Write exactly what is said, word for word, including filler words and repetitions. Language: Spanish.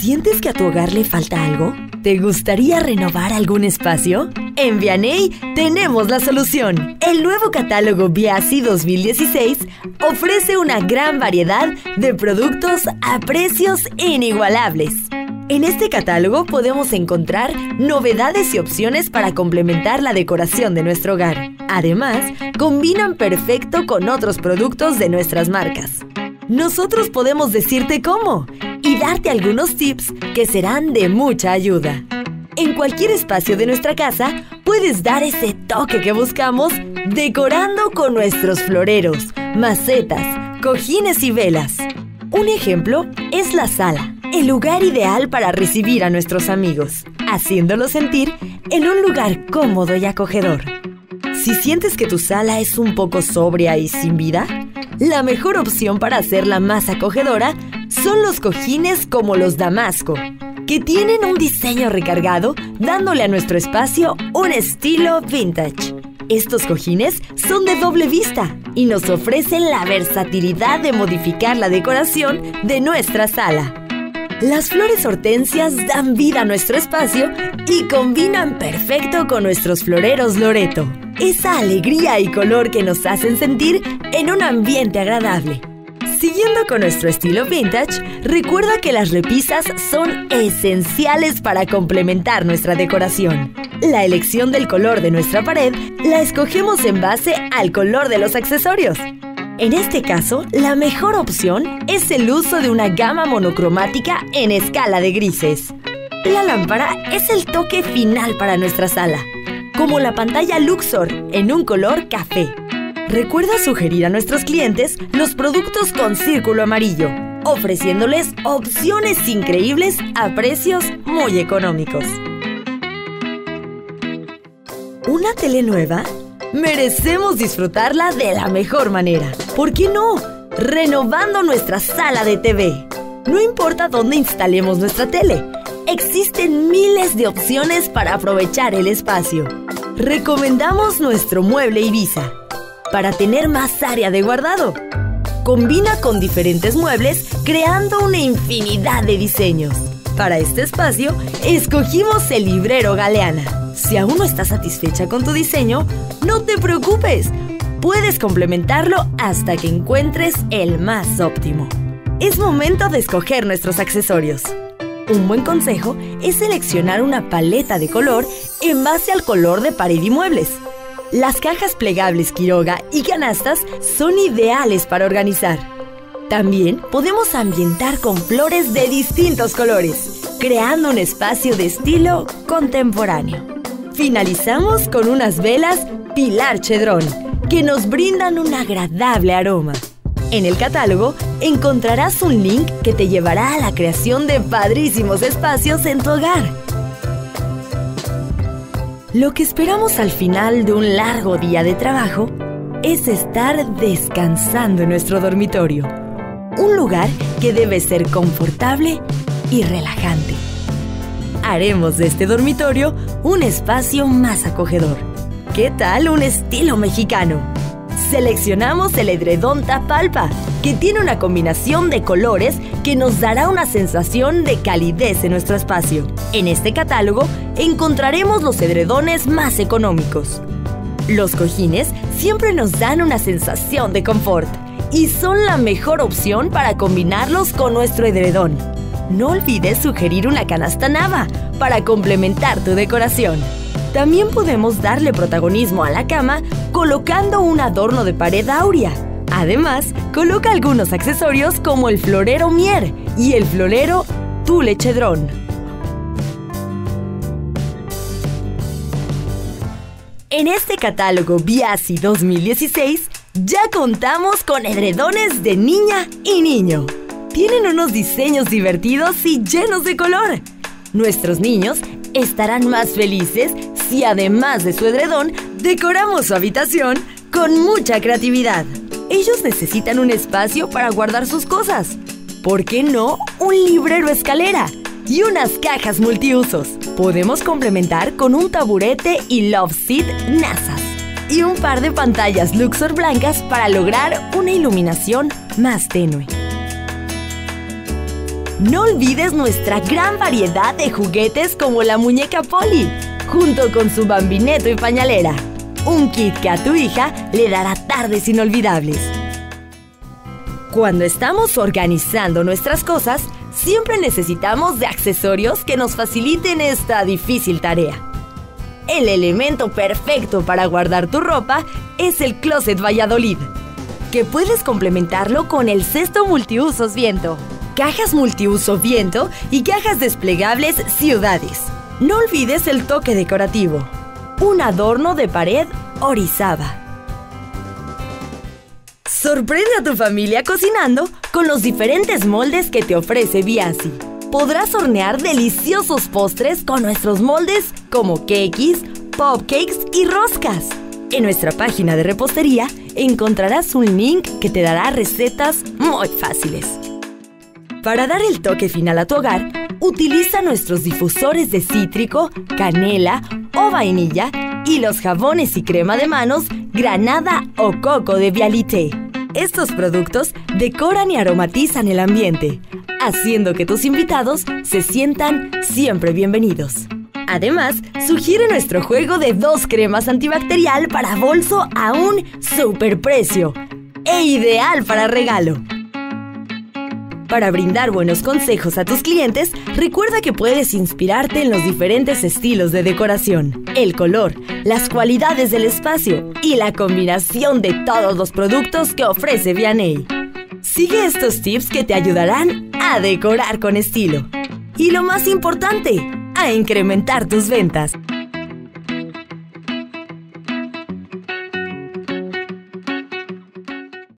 ¿Sientes que a tu hogar le falta algo? ¿Te gustaría renovar algún espacio? En Vianey tenemos la solución. El nuevo catálogo Viasi dos mil dieciséis ofrece una gran variedad de productos a precios inigualables. En este catálogo podemos encontrar novedades y opciones para complementar la decoración de nuestro hogar. Además, combinan perfecto con otros productos de nuestras marcas. Nosotros podemos decirte cómo y darte algunos tips que serán de mucha ayuda. En cualquier espacio de nuestra casa puedes dar ese toque que buscamos decorando con nuestros floreros, macetas, cojines y velas. Un ejemplo es la sala, el lugar ideal para recibir a nuestros amigos, haciéndolos sentir en un lugar cómodo y acogedor. Si sientes que tu sala es un poco sobria y sin vida, la mejor opción para hacerla más acogedora son los cojines como los Damasco, que tienen un diseño recargado, dándole a nuestro espacio un estilo vintage. Estos cojines son de doble vista y nos ofrecen la versatilidad de modificar la decoración de nuestra sala. Las flores hortensias dan vida a nuestro espacio y combinan perfecto con nuestros floreros Loreto. Esa alegría y color que nos hacen sentir en un ambiente agradable. Siguiendo con nuestro estilo vintage, recuerda que las repisas son esenciales para complementar nuestra decoración. La elección del color de nuestra pared la escogemos en base al color de los accesorios. En este caso, la mejor opción es el uso de una gama monocromática en escala de grises. La lámpara es el toque final para nuestra sala, como la pantalla Luxor en un color café. Recuerda sugerir a nuestros clientes los productos con círculo amarillo, ofreciéndoles opciones increíbles a precios muy económicos. ¿Una tele nueva? Merecemos disfrutarla de la mejor manera. ¿Por qué no? Renovando nuestra sala de T V. No importa dónde instalemos nuestra tele, existen miles de opciones para aprovechar el espacio. Recomendamos nuestro mueble Ibiza para tener más área de guardado. Combina con diferentes muebles creando una infinidad de diseños. Para este espacio, escogimos el librero Galeana. Si aún no estás satisfecha con tu diseño, no te preocupes. Puedes complementarlo hasta que encuentres el más óptimo. Es momento de escoger nuestros accesorios. Un buen consejo es seleccionar una paleta de color en base al color de pared y muebles. Las cajas plegables Quiroga y canastas son ideales para organizar. También podemos ambientar con flores de distintos colores, creando un espacio de estilo contemporáneo. Finalizamos con unas velas Pilar Chedrón, que nos brindan un agradable aroma. En el catálogo encontrarás un link que te llevará a la creación de padrísimos espacios en tu hogar. Lo que esperamos al final de un largo día de trabajo es estar descansando en nuestro dormitorio. Un lugar que debe ser confortable y relajante. Haremos de este dormitorio un espacio más acogedor. ¿Qué tal un estilo mexicano? Seleccionamos el edredón Tapalpa, que tiene una combinación de colores que nos dará una sensación de calidez en nuestro espacio. En este catálogo encontraremos los edredones más económicos. Los cojines siempre nos dan una sensación de confort y son la mejor opción para combinarlos con nuestro edredón. No olvides sugerir una canasta Nava para complementar tu decoración. También podemos darle protagonismo a la cama colocando un adorno de pared áurea. Además, coloca algunos accesorios como el florero Mier y el florero Tule Chedrón. En este catálogo Viasi dos mil dieciséis ya contamos con edredones de niña y niño. Tienen unos diseños divertidos y llenos de color. Nuestros niños estarán más felices si además de su edredón decoramos su habitación con mucha creatividad. Ellos necesitan un espacio para guardar sus cosas. ¿Por qué no un librero escalera y unas cajas multiusos? Podemos complementar con un taburete y love seat Nasas y un par de pantallas Luxor blancas para lograr una iluminación más tenue. No olvides nuestra gran variedad de juguetes como la muñeca Polly, junto con su bambineto y pañalera. Un kit que a tu hija le dará tardes inolvidables. Cuando estamos organizando nuestras cosas, siempre necesitamos de accesorios que nos faciliten esta difícil tarea. El elemento perfecto para guardar tu ropa es el Closet Valladolid, que puedes complementarlo con el cesto multiusos Viento, cajas multiuso Viento y cajas desplegables Ciudades. No olvides el toque decorativo, un adorno de pared Orizaba. Sorprende a tu familia cocinando con los diferentes moldes que te ofrece Biasi. Podrás hornear deliciosos postres con nuestros moldes como Kekies, Popcakes y roscas. En nuestra página de repostería encontrarás un link que te dará recetas muy fáciles. Para dar el toque final a tu hogar, utiliza nuestros difusores de cítrico, canela o vainilla y los jabones y crema de manos Granada o Coco de Vialité. Estos productos decoran y aromatizan el ambiente, haciendo que tus invitados se sientan siempre bienvenidos. Además, sugiere nuestro juego de dos cremas antibacterial para bolso a un superprecio e ideal para regalo. Para brindar buenos consejos a tus clientes, recuerda que puedes inspirarte en los diferentes estilos de decoración, el color, las cualidades del espacio y la combinación de todos los productos que ofrece Vianey. Sigue estos tips que te ayudarán a decorar con estilo. Y lo más importante, a incrementar tus ventas.